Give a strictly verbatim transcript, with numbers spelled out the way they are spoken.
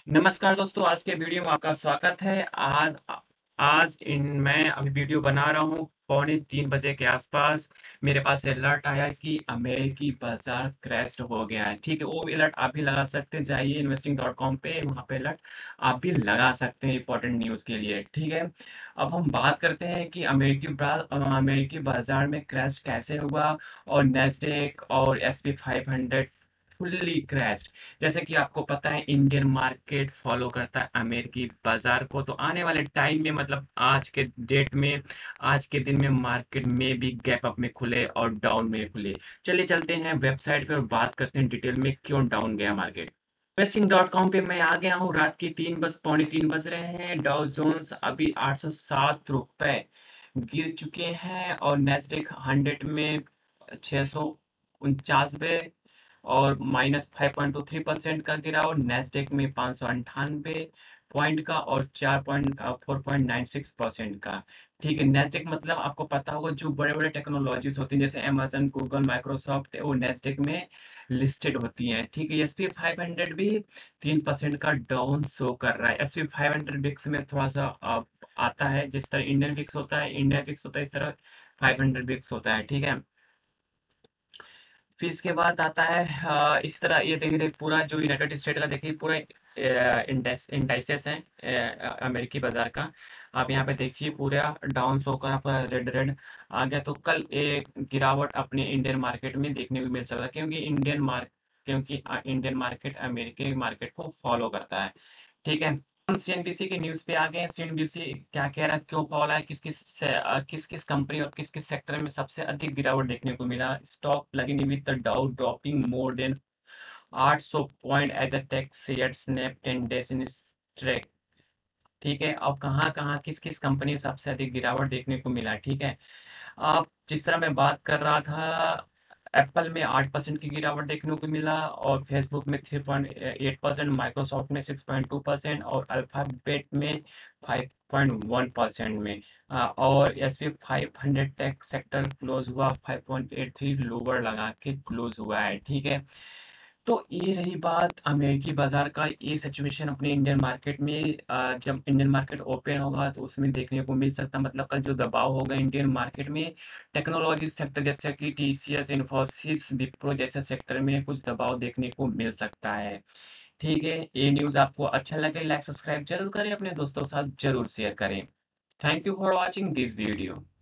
नमस्कार दोस्तों, आज के वीडियो में आपका स्वागत है। आज आज इन मैं अभी वीडियो बना रहा हूँ पौने तीन बजे के आसपास। मेरे पास अलर्ट आया कि अमेरिकी बाजार क्रैश हो गया है। ठीक है, वो अलर्ट आप भी लगा सकते हैं। जाइए इन्वेस्टिंग डॉट कॉम पे, वहाँ पे अलर्ट आप भी लगा सकते हैं इंपॉर्टेंट न्यूज़ के लिए। ठीक है, अब हम बात करते हैं कि अमेरिकी ब्रा- अमेरिकी बाजार में क्रैश कैसे हुआ और नैस्डैक और S P five hundred fully crash. जैसे कि आपको पता है इंडियन मार्केट फॉलो करता है अमेरिकी बाजार को, तो आने वाले टाइम में मतलब आज के डेट में, आज के दिन में मार्केट में भी गैप अप में खुले और डाउन में खुले। चलिए चलते हैं वेबसाइट पे और बात करते हैं डिटेल में क्यों डाउन गया मार्केट। इन्वेस्टिंग डॉट कॉम पे मैं आ गया हूँ। रात की तीन बज पौने तीन बज रहे हैं। डाउ जोन्स अभी आठ सौ सात रुपए गिर चुके हैं और नेस्डेक हंड्रेड में छह सौ उनचासवे और minus five point two three percent का गिरावट। नेस्डेक में पाँच सौ अंठानवे पॉइंट का और चार point four point nine six percent का। ठीक है, नेस्डेक मतलब आपको पता होगा जो बड़े बड़े टेक्नोलॉजीज होती हैं जैसे अमेजन, गूगल, माइक्रोसॉफ्ट, वो नेस्डेक में लिस्टेड होती हैं। ठीक है, एस पी फाइव हंड्रेड भी तीन परसेंट का डाउन शो कर रहा है। एस पी फाइव हंड्रेड बिक्स में थोड़ा सा अ, आता है, जिस तरह इंडियन बिक्स होता है, इंडिया बिक्स होता है, इस तरह फाइव हंड्रेड बिक्स होता है। ठीक है, फिर इसके बाद आता है अ, इस तरह ये देखिए पूरा जो यूनाइटेड स्टेट का देखिए पूरा इंडाइसेस है अ, अमेरिकी बाजार का। आप यहाँ पे देखिए पूरा डाउन शो करा, पूरा रेड रेड आ गया। तो कल एक गिरावट अपने इंडियन मार्केट में देखने को मिल सकता है, क्योंकि इंडियन मार्केट क्योंकि अ, इंडियन मार्केट अमेरिकी मार्केट को फॉलो करता है। ठीक है, हम सी एन बी सी की न्यूज़ पे आ गए हैं। सी एन बी सी क्या कह रहा है, क्यों फॉल है, किस किस से अ, किस किस कंपनी और किस किस सेक्टर में सबसे अधिक गिरावट देखने को मिला। Stock plugging with the Dow dropping more than आठ सौ point as a tech share snap ten days in track. ठीक है, अब कहाँ कहाँ किस किस कंपनी में सबसे अधिक गिरावट देखने को मिला। ठीक है, आप जिस तरह मैं बात कर रहा था, एप्पल में आठ परसेंट की गिरावट देखने को मिला और फेसबुक में three point eight percent, Microsoft में सिक्स पॉइंट टू परसेंट और अल्फाबेट में फाइव पॉइंट वन परसेंट में। अ, और S P five hundred tech sector close हुआ five point eight three, lower लगा के क्लोज हुआ है। ठीक है, तो ये रही बात अमेरिकी बाजार का। ये सिचुएशन अपने इंडियन मार्केट में अ, जब इंडियन मार्केट ओपन होगा तो उसमें देखने को मिल सकता है। मतलब कल जो दबाव होगा इंडियन मार्केट में टेक्नोलॉजी सेक्टर जैसे कि T C S, Infosys, Wipro जैसे सेक्टर में कुछ दबाव देखने को मिल सकता है। ठीक है, ये न्यूज़ आपको अच्छा लगे लाइक सब्सक्राइब जरूर करें, अपने दोस्तों के साथ जरूर शेयर करें। Thank you for watching this video.